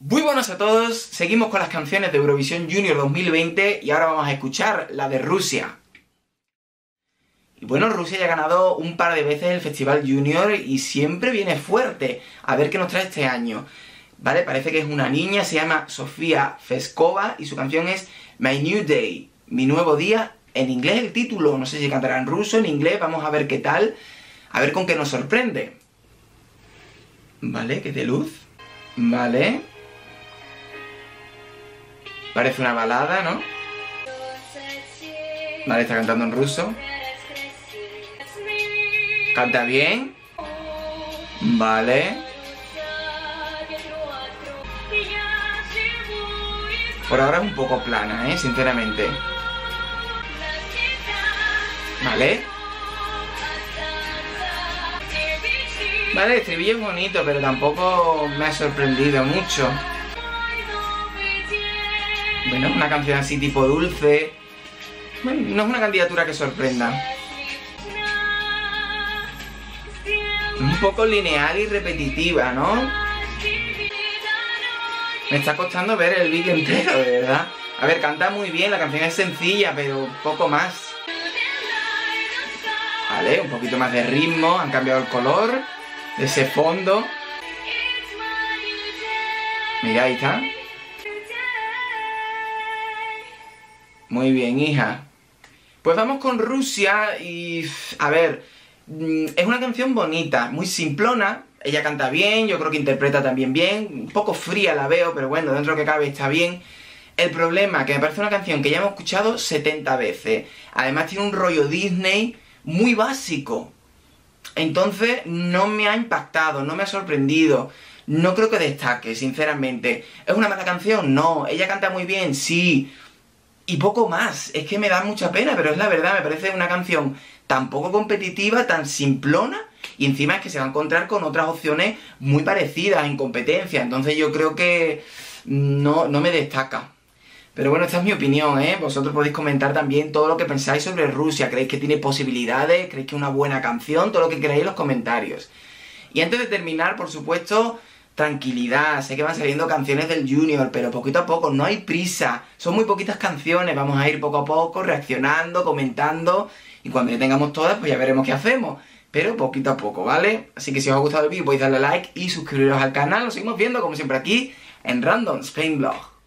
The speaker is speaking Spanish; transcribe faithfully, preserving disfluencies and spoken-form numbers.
Muy buenas a todos, seguimos con las canciones de Eurovisión Junior dos mil veinte y ahora vamos a escuchar la de Rusia. Y bueno, Rusia ya ha ganado un par de veces el Festival Junior y siempre viene fuerte. A ver qué nos trae este año. Vale, parece que es una niña, se llama Sofía Feskova y su canción es My New Day, mi nuevo día. En inglés el título, no sé si cantará en ruso, en inglés, vamos a ver qué tal. A ver con qué nos sorprende. Vale, que de luz. Vale. Parece una balada, ¿no? Vale, está cantando en ruso. Canta bien. Vale. Por ahora es un poco plana, ¿eh? Sinceramente. Vale. Vale, el estribillo es bonito, pero tampoco me ha sorprendido mucho. Bueno, es una canción así tipo dulce. Bueno, no es una candidatura que sorprenda. Un poco lineal y repetitiva, ¿no? Me está costando ver el vídeo entero, de verdad. A ver, canta muy bien, la canción es sencilla, pero poco más. Vale, un poquito más de ritmo, han cambiado el color de ese fondo. Mira, ahí está. Muy bien, hija. Pues vamos con Rusia y... A ver, es una canción bonita, muy simplona. Ella canta bien, yo creo que interpreta también bien. Un poco fría la veo, pero bueno, dentro de lo que cabe está bien. El problema, que me parece una canción que ya hemos escuchado setenta veces. Además tiene un rollo Disney muy básico. Entonces no me ha impactado, no me ha sorprendido. No creo que destaque, sinceramente. ¿Es una mala canción? No. ¿Ella canta muy bien? Sí. Y poco más, es que me da mucha pena, pero es la verdad, me parece una canción tan poco competitiva, tan simplona, y encima es que se va a encontrar con otras opciones muy parecidas en competencia, entonces yo creo que no, no me destaca. Pero bueno, esta es mi opinión, ¿eh? Vosotros podéis comentar también todo lo que pensáis sobre Rusia, ¿creéis que tiene posibilidades? ¿Creéis que es una buena canción? Todo lo que queráis en los comentarios. Y antes de terminar, por supuesto... Tranquilidad, sé que van saliendo canciones del Junior, pero poquito a poco, no hay prisa. Son muy poquitas canciones, vamos a ir poco a poco, reaccionando, comentando. Y cuando ya tengamos todas, pues ya veremos qué hacemos. Pero poquito a poco, ¿vale? Así que si os ha gustado el vídeo, podéis darle like y suscribiros al canal. Nos seguimos viendo, como siempre, aquí en Random Spain Blog.